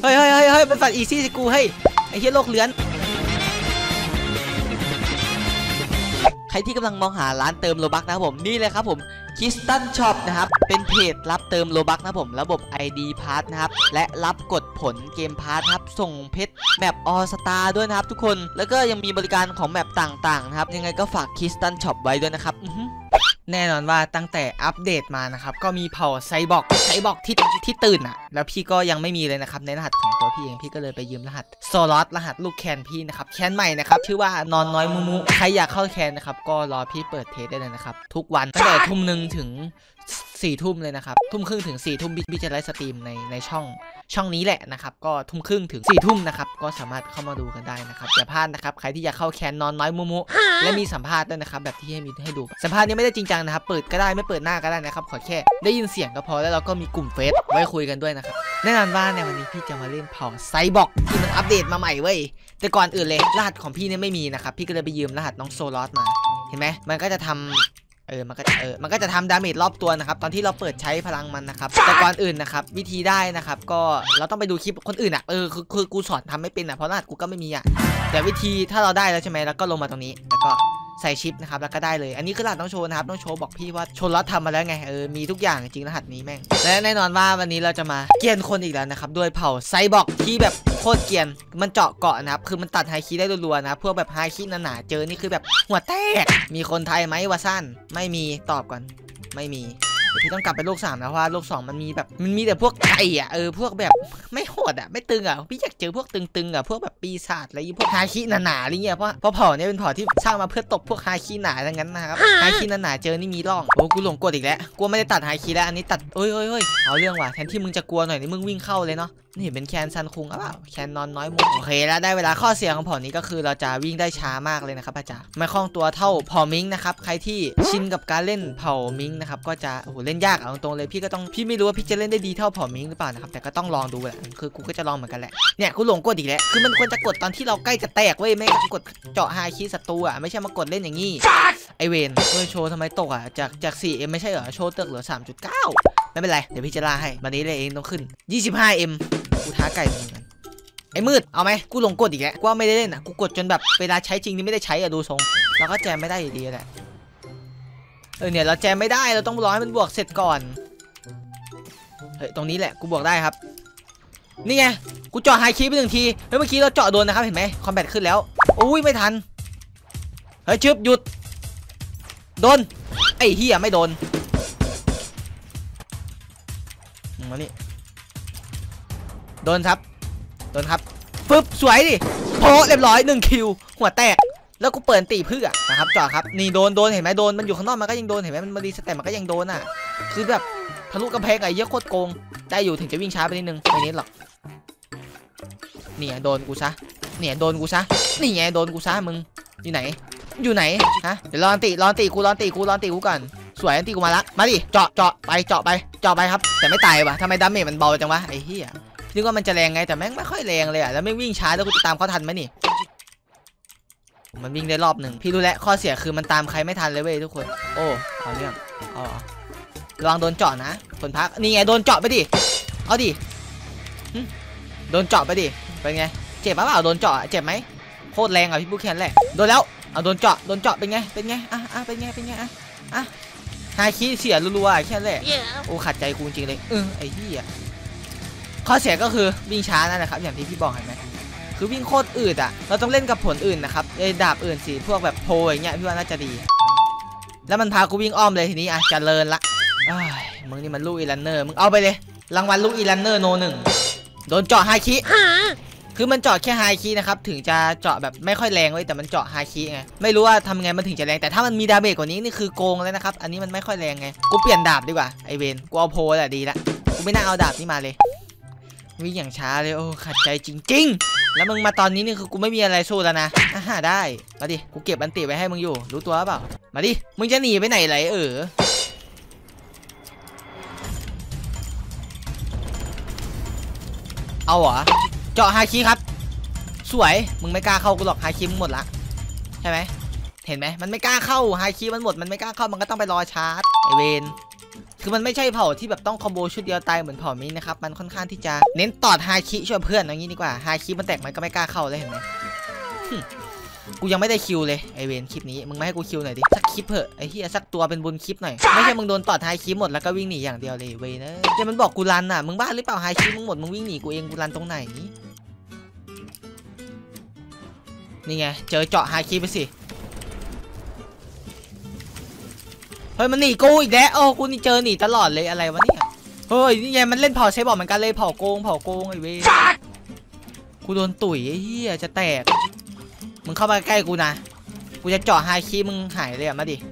เฮ้ยมันฝันอีซี่สิกูเฮ้ยไอ้เหี้ยโลกเลื้อนใครที่กำลังมองหาร้านเติมโลบัคนะครับผมนี่เลยครับผมคิสตันช็อปนะครับเป็นเพจรับเติมโลบัคนะผมระบบ ID พาร์ทนะครับและรับกดผลเกมพาร์ทครับส่งเพชรแมปออสตาด้วยนะครับทุกคนแล้วก็ยังมีบริการของแมปต่างๆนะครับยังไงก็ฝากคิสตันช็อปไว้ด้วยนะครับแน่นอนว่าตั้งแต่อัปเดตมานะครับก็มีเผ่าไซบอร์กที่ตื่นอ่ะแล้วพี่ก็ยังไม่มีเลยนะครับในรหัสของตัวพี่เองพี่ก็เลยไปยืมรหัสโซลอสรหัสลูกแคนพี่นะครับแคนใหม่นะครับชื่อว่านอนน้อยมุใครอยากเข้าแคนนะครับก็รอพี่เปิดเทสได้เลยนะครับทุกวันตั้งแต่ทุ่ม 1ถึง4 ทุ่มเลยนะครับทุ่มครึ่งถึง4 ทุ่มพี่จะไลฟ์สตรีมในช่องนี้แหละนะครับก็ทุ่มครึ่งถึง4 ทุ่มนะครับก็สามารถเข้ามาดูกันได้นะครับอย่าพลาดนะครับใครที่อยากเข้าแคนนอนน้อยมุและมีสัมภาษณ์ด้วยนะครับแบบที่ให้ดูสัมภาษณ์นี้ไม่ได้จริงจังนะครับเปิดก็ได้ไม่เปิดหน้าก็ได้นะครับขอแค่ได้ยินเสียงก็พอแล้วเราก็มีกลุ่มเฟซไว้คุยกันด้วยนะครับแน่นอนว่าในวันนี้พี่จะมาเล่นเผ่าไซบอร์กที่มันอัปเดตมาใหม่เว้ยแต่ก่อนอื่นเลยรหัสของพี่เนี่ยไม่มีนะครับพี่ก็เลยไปยืมรหัสน้องโซลอสมาเห็นไหมมันก็จะทำมันก็จะทำดาเมจรอบตัวนะครับตอนที่เราเปิดใช้พลังมันนะครับแต่ก่อนอื่นนะครับวิธีได้นะครับก็เราต้องไปดูคลิปคนอื่นอ่ะคือกูสอนทำไม่เป็นอ่ะเพราะรหัสกูก็ไม่มีอ่ะแต่วิธีถ้าเราได้แล้วใช่ไหมแล้วก็ลงมาตรงนี้แล้วก็ใส่ชิปนะครับแล้วก็ได้เลยอันนี้คือรหัสต้องโชว์นะครับต้องโชว์บอกพี่ว่าโชว์รถทำมาแล้วไงมีทุกอย่างจริงรหัสนี้แม่งและแน่นอนว่าวันนี้เราจะมาเกียนคนอีกแล้วนะครับด้วยเผ่าไซบอร์กที่แบบโคตรเกียนมันเจาะเกาะนะครับคือมันตัดไฮคีได้รัวๆนะพวกแบบไฮคีหนาๆเจอนี่คือแบบหัวแตกมีคนไทยไหมวะสั้นไม่มีตอบก่อนไม่มีพี่ต้องกลับไปโลก3แล้วเพราะว่าโลก2มันมีแต่พวกไก่อ่ะพวกแบบไม่โหดอ่ะไม่ตึงอ่ะพี่อยากเจอพวกตึงๆอ่ะพวกแบบปีศาจอะไรพวกฮาคิหนาๆอะไรเงี้ยเพราะเผ่าเนี่ยเป็นเผ่าที่สร้างมาเพื่อตบพวกฮาคิหนาดังนั้นนะครับฮาคิหนาๆเจอนี่มีร่องโอ้กูหลงกดอีกแล้วกูไม่ได้ตัดฮาคิแล้วอันนี้ตัดเอ้ยเอาเรื่องว่ะแทนที่มึงจะกลัวหน่อยนี่มึงวิ่งเข้าเลยเนาะนี่เป็นแคนซันคุงหรือเปล่าแคนนอนน้อยมุกโอเคแล้วได้เวลาข้อเสียของเผ่านี้ก็คือเราจะวิ่งได้ช้ามากเลยนะครับอาจารย์ไม่คล่องตัวเท่าเผ่ามิงนะครับใครที่ชินกับการเล่นเผ่ามิงนะครับก็จะโอ้โหเล่นยากเอาตรงเลยพี่ไม่รู้ว่าพี่จะเล่นได้ดีเท่าเผ่ามิงหรือเปล่านะครับแต่ก็ต้องลองดูแหละคือกูก็จะลองเหมือนกันแหละเนี่ยกูหลงกดอีกแล้วคือมันควรจะกดตอนที่เราใกล้จะแตกเว้ยไม่กดเจาะฮาคิศัตรูอ่ะไม่ใช่มากดเล่นอย่างงี้ไอเวนโชว์ทำไมตกอ่ะจาก 4M ไม่ใช่เหรอโชว์ตึกเหลือ 3.9 ไม่เป็นไรเดี๋ยวพี่จะล่าให้วันนี้เลยเองต้องขึ้น 25M กูท้าไก่เหมือนกันไอ้มืดเอาไหมกูหลงกดอีกแล้วกูว่าไม่ได้เล่นอ่ะกูกดจนแบบเวลาใช้จริงนี่ไม่ได้ใช้อ่ะดูทรงเราก็แจมไม่ได้อยู่ดีแหละเนี่ยเราแจมไม่ได้เราต้องรอให้มันบวกเสร็จก่อนเฮ้ยตรงนี้แหละกูบวกได้ครับนี่ไงกูเจาะไฮคีไป1 ทีเฮ้ยเมื่อกี้เราเจาะโดนนะครับเห็นไหมคอมแบทขึ้นแล้วอุ้ยไม่ทันเฮ้ยชึบหยุดโดนไอ้เหี้ยไม่โดนมานี่โดนครับปึ๊บสวยดิโผล่เรียบร้อย1 คิวหัวแตกแล้วกูเปิดตีเพื่อนะครับจ่อครับนี่โดนเห็นไหมโดนมันอยู่ข้างนอกมันก็ยังโดนเห็นไหมมันมาดีสเต็ปมันก็ยังโดนอ่ะคือแบบทะลุกำแพงไอ้เยอะโคตรโกงได้อยู่ถึงจะวิ่งช้าไปนิดนึงไม่นิดหรอกเนี่ยโดนกูซะนี่ไงโดนกูซะมึงอยู่ไหนฮะเดี๋ยวรอตีกูก่อนสวยตีกูมาละมาดิเจาะไปครับแต่ไม่ตายว่ะทำไมดาเมจมันเบาจังวะไอ้เหี้ยนึกว่ามันจะแรงไงแต่แม่งไม่ค่อยแรงเลยอ่ะแล้วไม่วิ่งช้าแล้วกูจะตามเขาทันไหมนี่มันวิ่งได้รอบหนึ่งพี่รู้แล้วข้อเสียคือมันตามใครไม่ทันเลยเว้ยทุกคนโอ้เอาเรื่องระวังโดนเจาะนะคนพักนี่ไงโดนเจาะไปดิเอาดิโดนเจาะไปดิเป็นไงเจ็บปะเปล่าโดนเจาะเจ็บไหมโคตรแรงอ่ะพี่ผู้แคนแหละโดนแล้วเอาโดนเจาะเป็นไงเป็นไงเป็นไงฮาคิเสียรัวๆแค่แหละโอ้ขัดใจกูจริงเลยไอ้ที่อ่ะข้อเสียก็คือวิ่งช้านั่นแหละครับอย่างที่พี่บอกเห็นไหมคือวิ่งโคตรอืดอ่ะเราต้องเล่นกับผลอื่นนะครับดาบอื่นสิพวกแบบโพอย่างเงี้ยพี่ว่าน่าจะดีแล้วมันพากูวิ่งอ้อมเลยทีนี้เจริญละมึงนี่มันลูกอีลันเนอร์มึงเอาไปเลยรางวัลลูกอีลันเนอร์โน1โดนเจาะฮาคิคือมันเจาะแค่ไฮคีนะครับถึงจะเจาะแบบไม่ค่อยแรงเลยแต่มันเจาะไฮคีไงไม่รู้ว่าทำไงมันถึงจะแรงแต่ถ้ามันมีดาเมจกว่านี้นี่คือโกงเลยนะครับอันนี้มันไม่ค่อยแรงไงกูเปลี่ยนดาบดีกว่าไอเวนกูเอาโพแหละดีละกูไม่น่าเอาดาบนี่มาเลยวิ่งอย่างช้าเลยโอ้ขัดใจจริงๆแล้วมึงมาตอนนี้นี่คือกูไม่มีอะไรสู้แล้วนะได้มาดิกูเก็บอันติไว้ให้มึงอยู่รู้ตัวเปล่ามาดิมึงจะหนีไปไหนไหลเอาเหรอเจาะฮาคิครับสวยมึงไม่กล้าเข้ากูหรอกฮาคิมึงหมดละใช่ไหมเห็นไหมมันไม่กล้าเข้าฮาคิมันหมดมันไม่กล้าเข้ามันก็ต้องไปรอชาร์จไอเวนคือมันไม่ใช่เผ่าที่แบบต้องคอมโบชุดเดียวตายเหมือนเผ่านี้นะครับมันค่อนข้างที่จะเน้นตอดฮาคิช่วยเพื่อนอย่างนี้ดีกว่าฮาคิมันแตกมันก็ไม่กล้าเข้าเลยเห็นไหมกูยังไม่ได้คิวเลยไอเวนคลิปนี้มึงไม่ให้กูคิวหน่อยดิสักคลิปเถอะไอเฮียสักตัวเป็นบุญคลิปหน่อยไม่ใช่มึงโดนตอดฮาคิหมดแล้วก็วิ่งหนีอย่างเดียวเลยเวนเดี๋ยวมันบอกกูรันอ่ะมึงบ้าหรือเปล่าฮาคิมึงหมดมึงวิ่งหนีกูเองกูรันตรงไหนนี่ไงเจอเจาะฮาคิไปสิเฮ้ยมันหนีกูอีกแล้วโอ้กูนี่เจอหนีตลอดเลยอะไรวะเนี่ยเฮ้ยนี่ไงมันเล่นเผาใช้บอกเหมือนกันเลยเผาโกงไอ้เว้ยกูโดนตุ๋ยไอ้เหี้ยจะแตกมึงเข้ามาใกล้กูนะกูจะเจาะฮาคิมึงหายเลยอะมาดิ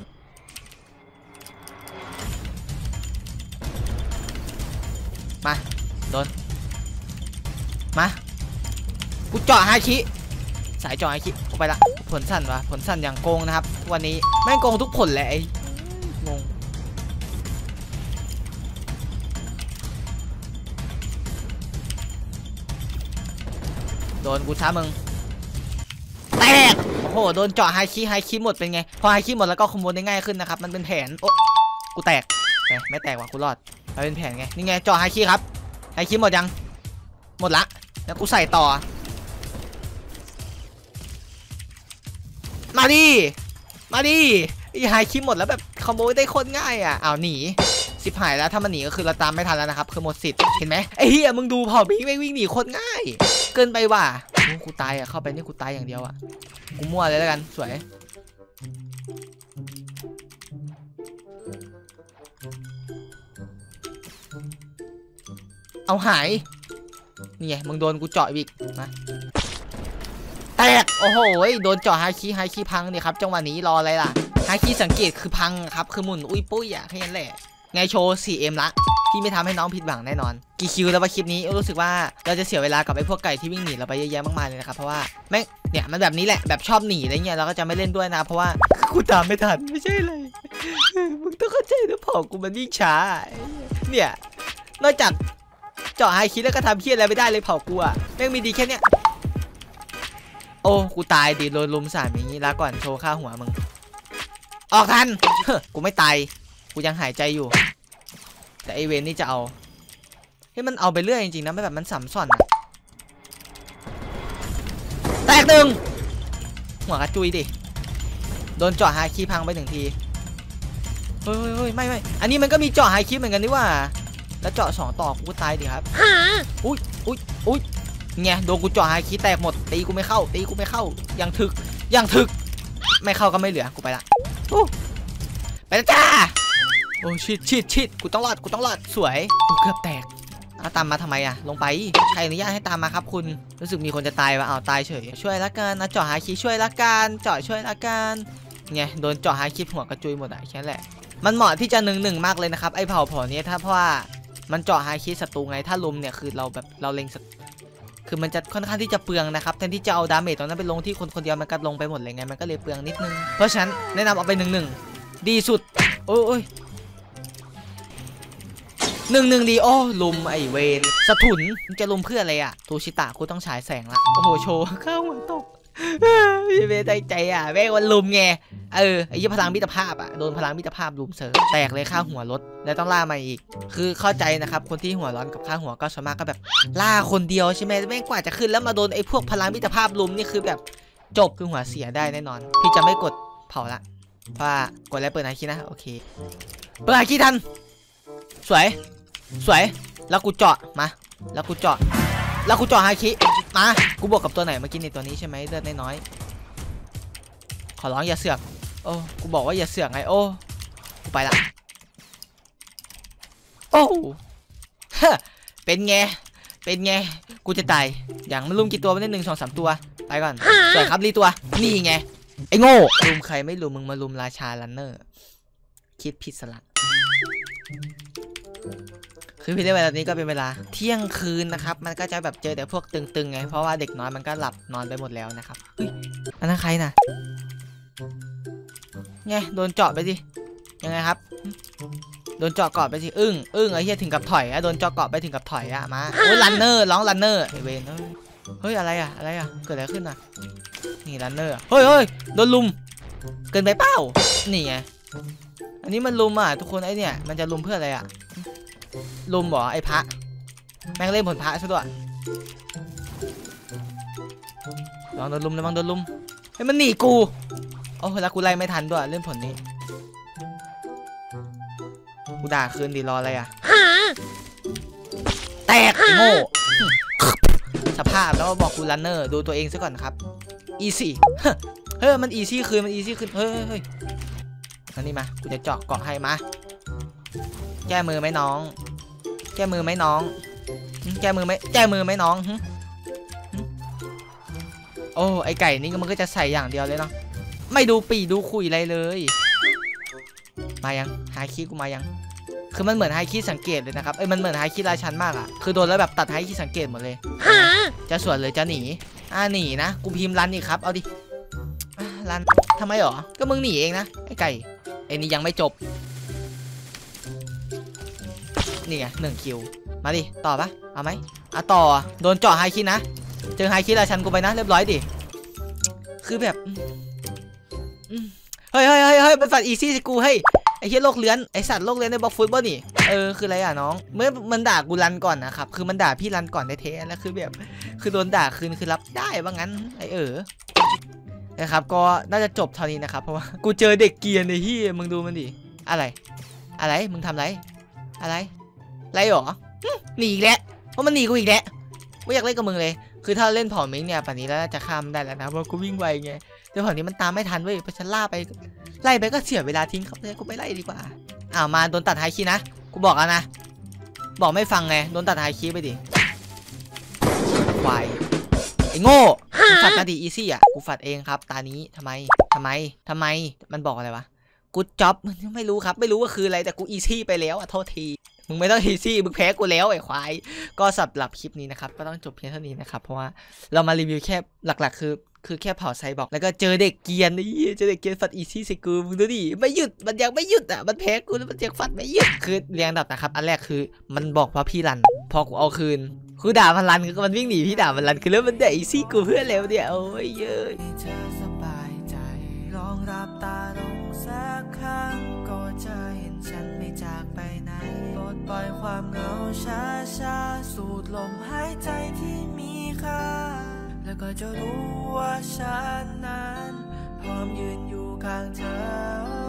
มาโดนมากูเจาะฮาคิสายเจาะฮาคิกูไปละผลสั้นวะผลสั้นอย่างโกงนะครับวันนี้แม่งโกงทุกผลแหละไอ้งงโดนกูช้ามึงแตกโอ้โหโดนเจาะไฮคิหมดเป็นไงพอไฮคิหมดแล้วก็คอมโบได้ง่ายขึ้นนะครับมันเป็นแผนโอ้กูแตกไม่แตกว่ะกูรอดมันเป็นแผนไงนี่ไงเจาะไฮคิครับไฮคิหมดยังหมดละแล้วกูใส่ต่อมาดิไอไฮคิหมดแล้วแบบคอมโบได้โคตรง่ายอ่ะอ้าวหนีสิบหายแล้วถ้ามันหนีก็คือเราตามไม่ทันแล้วนะครับคือหมดสิทธิ์เห็นไหมไอ้เหี้ยมึงดูเผ่าพี่ไม่วิ่งหนีโคตรง่ายเกินไปว่ะกูตายอ่ะเข้าไปนี่กูตายอย่างเดียวอ่ะกูมั่วเลยแล้วกันสวยเอาหายนี่ไงมึงโดนกูเจาะอีกมาแตกโอ้โหโดนเจาะฮาคิพังเนี่ยครับจังหวะนี้รออะไรล่ะฮาคิสังเกตคือพังครับคือหมุนอุ้ยปุ้ยอ่ะแค่นั้นแหละไงโชว์ 4M ละพี่ไม่ทำให้น้องผิดหวังแน่นอนกี่คิวแล้วว่าคลิปนี้รู้สึกว่าเราจะเสียเวลากับไอ้พวกไก่ที่วิ่งหนีเราไปเยอะแยะมากมายเลยนะครับเพราะว่าแม่งเนี่ยมันแบบนี้แหละแบบชอบหนีอะไรเงี้ยเราก็จะไม่เล่นด้วยนะเพราะว่ากูตามไม่ทันไม่ใช่เลยมึงต้องเข้าใจนะพ่อกูมันวิ่งช้าเนี่ยนอกจากเจาะไฮคิแล้วก็ทำเพี้ยอะไรไม่ได้เลยเผากูอะแม่งมีดีแค่เนี้ยโอ้กูตายดิโดนลุมสามอย่างนี้ลาก่อนโชว์ค่าหัวมึงออกทันกูไม่ตายกูยังหายใจอยู่แต่ไอเวนนี่จะเอาให้มันเอาไปเรื่อยจริงๆนะไม่แบบมันสัมสอนอะแตกหนึ่งหัวกระจุยดิโดนเจาะฮาคิพังไป1 ทีเฮ้ยไม่อันนี้มันก็มีเจาะฮาคิเหมือนกันนี่ว่าแล้วเจาะ2 ต่อกูตายดิครับอุ้ยไงโดนกูเจาะฮาคิแตกหมดตีกูไม่เข้ายังถึกไม่เข้าก็ไม่เหลือกูไปละไปแล้วจ้าโอ้ชิดกูต้องรอดสวยกูเกือบแตกตามมาทำไมอะลงไปใครอนุญาตให้ตามมาครับคุณรู้สึกมีคนจะตายวะเอาตายเฉยช่วยละกันนะเจาะฮาคิช่วยละกันเจาะช่วยละกันไงโดนเจาะฮาคิหัวกระจุยหมดอะแค่นั้นแหละมันเหมาะที่จะ1-1มากเลยนะครับไอ้เผ่านี้ถ้าเพราะว่ามันเจาะฮาคิศัตรูไงถ้าลุมเนี่ยคือเราแบบเราเล็งคือมันจะค่อนข้างที่จะเปลืองนะครับแทนที่จะเอาดาเมจตรงนั้นไปลงที่คนเดียวมันก็ลงไปหมดเลยไงมันก็เลยเปลืองนิดนึงเพราะฉะนั้นแนะนำเอาไป1-1ดีสุดโอ้ย1-1ดีโอ้ลุมไอเวนสะถุนจะลุมเพื่ออะไรอะตูชิตะกูต้องฉายแสงละโอ้โหโชว์ข้าวหัวตกพี่เวนใจอะแม่งวันลุมไงไอ้ยี่พลังมิตรภาพอะโดนพลังมิตรภาพลุมเสริมแตกเลยค่าหัวลดแล้วต้องล่ามาอีกคือเข้าใจนะครับคนที่หัวร้อนกับค่าหัวก็ส่วนมากก็แบบล่าคนเดียวใช่ไหมแม่งกว่าจะขึ้นแล้วมาโดนไอ้พวกพลังมิตรภาพลุมนี่คือแบบจบคือหัวเสียได้แน่นอนพี่จะไม่กดเผาละเพราะกดแล้วเปิดไอคินะโอเคเปิดไอคิทันสวยแล้วกูเจาะมาแล้วกูเจาะฮาคิมากูบวกกับตัวไหนเมื่อกี้ในตัวนี้ใช่ไหมเลือดน้อยขอร้องอย่าเสือกโอ้กูบอกว่าอย่าเสือกไงโอ้กูไปละโอ้เป็นไงกูจะตายอย่างมันลุมกี่ตัวไม่ได้1 2 3 ตัวไปก่อนสวยครับรีตัวนี่ไงไอ้โง่ลุมใครไม่ลุมมึงมาลุมราชาลันเนอร์คิดผิดสละคือพี่เล่นเวลานี้ก็เป็นเวลาเที่ยงคืนนะครับมันก็จะแบบเจอแต่พวกตึงๆไงเพราะว่าเด็กน้อยมันก็หลับนอนไปหมดแล้วนะครับเฮ้ยอันนั้นใครน่ะไงโดนเจาะไปสิยังไงครับโดนเจาะเกาะไปสิอึ้งไอ้เหี้ยถึงกับถอยโดนเจาะเกาะไปถึงกับถอยมาโอ้ยรันเนอร์ร้องรันเนอร์เวนเฮ้ยอะไรอะเกิดอะไรขึ้นอ่ะนี่รันเนอร์เฮ้ยโดนลุมเกินไปเปล่านี่ไงอันนี้มันลุมอ่ะทุกคนไอเนี่ยมันจะลุมเพื่ออะไรอ่ะลุมเหรอไอพระแม่งเล่นผลพระซะด้วยลองโดนลุมเลยมั้งโดนลุมเฮ้ยมันหนีกูโอ้แล้วกูไล่ไม่ทันด้วยเล่นผลนี้กูด่าคืนดิรออะไรอ่ะแตกโง่สภาพแล้วมาบอกกูรันเนอร์ดูตัวเองซะก่อนครับอีซี่เฮ้ยมันอีซี่คืนมันอีซี่คืนเฮ้ยอันนี้มากูจะเจาะเกาะให้มาแก้มือไหมน้องแก้มือไหมน้องแก้มือไหมน้องโอ้ไอไก่นี่มันก็จะใส่อย่างเดียวเลยเนาะไม่ดูปีดูคุยอะไรเลยมายังไฮคิกูมายังคือมันเหมือนไฮคิสังเกตเลยนะครับมันเหมือนไฮคิราชันมากอ่ะคือโดนแล้วแบบตัดไฮคิสังเกตหมดเลยจะสวนเลยจะหนีหนีนะกูพิมพ์รันอีกครับเอาดิรันทำไมหรอก็มึงหนีเองนะไอไก่ไอนี่ยังไม่จบนี่ไง1 คิวมาดิต่อปะเอาไหมต่อโดนเจาะไฮคินะเจอไฮคิราชันกูไปนะเรียบร้อยดิคือแบบเฮ้ยเป็นสัตว์อีซี่สิกูเฮ้ยไอ้เหี้ยโลกเลื้อนไอสัตว์โลกเลื้อนในบล็อกฟุตบอลนี่คืออะไรอ่ะน้องเมื่อมันด่ากูรันก่อนนะครับคือมันด่าพี่รันก่อนแท้ๆแล้วคือแบบคือโดนด่าคืนคือรับได้ว่างั้นไอนะครับก็น่าจะจบเท่านี้นะครับเพราะว่ากูเจอเด็กเกียร์ในที่มึงดูมันดิอะไรมึงทำไรหรอหนีอีกแล้วเพราะมันหนีกูอีกแล้วไม่อยากเล่นกับมึงเลยคือถ้าเล่นเผ่ามิงเนี่ยป่านนี้แล้วจะข้ามได้แล้วนะเพราะกูวิ่งไวไงแต่เผ่านี้มันตามไม่ทันเว้ยเพราะฉันไล่ไปก็เสียเวลาทิ้งครับเลยกูไปไล่ดีกว่ามาโดนตัดไฮคีนะกูบอกแล้วนะบอกไม่ฟังไงโดนตัดไฮคีไปดิควายไอ้โง่ฝัดมาดิอีซี่อ่ะกูฝัดเองครับตานี้ทำไมมันบอกอะไรวะกูจ็อบไม่รู้ครับไม่รู้ว่าคืออะไรแต่กูอีซี่ไปแล้วโทษทีมึงไม่ต้องอีซี่มึงแพ้กูแล้วไอ้ควายก็สำหรับคลิปนี้นะครับก็ต้องจบเพียงเท่านี้นะครับเพราะว่าเรามารีวิวแค่หลักๆคือแค่เผาไซบอร์กแล้วก็เจอเด็กเกียร์นี่เจอเด็กเกียร์ฟัดอีซี่ใส่กูมึงดูดิไม่หยุดมันยังไม่หยุดอ่ะมันแพ้กูแล้วมันยังฟัดไม่หยุดคือเรียงดับนะครับอันแรกคือมันบอกว่าพี่รันพอกูเอาคืนคือด่ามันรันคือมันวิ่งหนีพี่ด่ามันรันคือแล้วมันด่าอีซี่กูเพื่อนแล้วเนี่ยโอ้ยเยอะเธอสบายใจลองรับตาลงสักครั้งก็จะเห็นฉันไม่จากไปไหนปลดปล่อยความเหงาช้าสูดลมหายใจที่มีค่าแล้วก็จะรู้ว่าฉันนั้นพร้อมยืนอยู่ข้างเธอ